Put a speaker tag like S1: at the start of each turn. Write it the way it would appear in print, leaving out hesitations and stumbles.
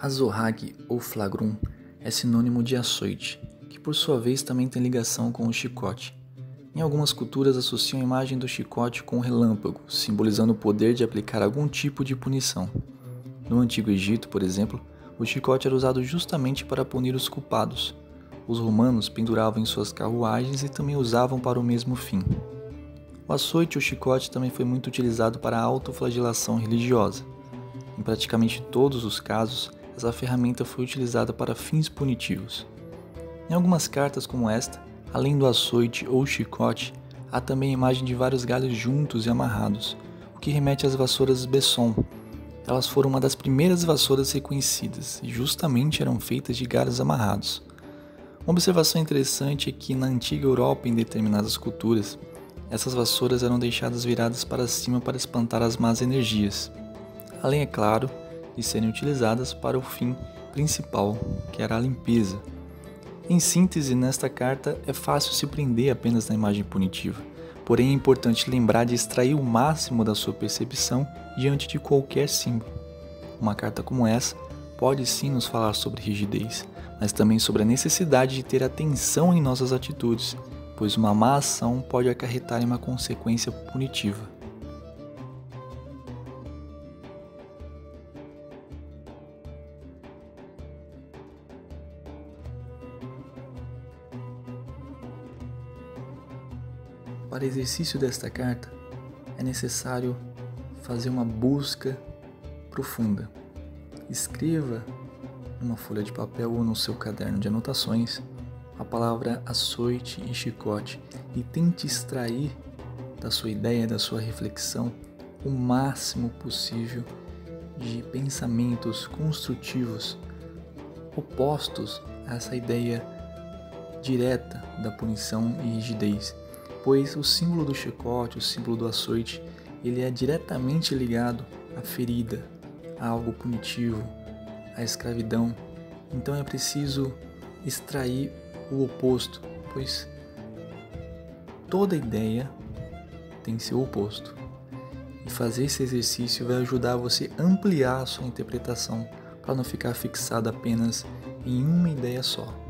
S1: Azorrague ou flagrum é sinônimo de açoite, que por sua vez também tem ligação com o chicote. Em algumas culturas associam a imagem do chicote com o relâmpago, simbolizando o poder de aplicar algum tipo de punição. No Antigo Egito, por exemplo, o chicote era usado justamente para punir os culpados. Os romanos penduravam em suas carruagens e também usavam para o mesmo fim. O açoite ou chicote também foi muito utilizado para a autoflagelação religiosa. Em praticamente todos os casos, essa ferramenta foi utilizada para fins punitivos. Em algumas cartas como esta, além do açoite ou chicote, há também a imagem de vários galhos juntos e amarrados, o que remete às vassouras Besson. Elas foram uma das primeiras vassouras reconhecidas e justamente eram feitas de galhos amarrados. Uma observação interessante é que na antiga Europa, em determinadas culturas, essas vassouras eram deixadas viradas para cima para espantar as más energias, além, é claro, de serem utilizadas para o fim principal, que era a limpeza. Em síntese, nesta carta é fácil se prender apenas na imagem punitiva, porém é importante lembrar de extrair o máximo da sua percepção diante de qualquer símbolo. Uma carta como essa pode sim nos falar sobre rigidez, mas também sobre a necessidade de ter atenção em nossas atitudes, pois uma má ação pode acarretar em uma consequência punitiva. Para exercício desta carta, é necessário fazer uma busca profunda. Escreva numa folha de papel ou no seu caderno de anotações a palavra açoite e chicote e tente extrair da sua ideia, da sua reflexão, o máximo possível de pensamentos construtivos opostos a essa ideia direta da punição e rigidez. Pois o símbolo do chicote, o símbolo do açoite, ele é diretamente ligado à ferida, a algo punitivo, à escravidão. Então é preciso extrair o oposto, pois toda ideia tem seu oposto. E fazer esse exercício vai ajudar você a ampliar a sua interpretação, para não ficar fixado apenas em uma ideia só.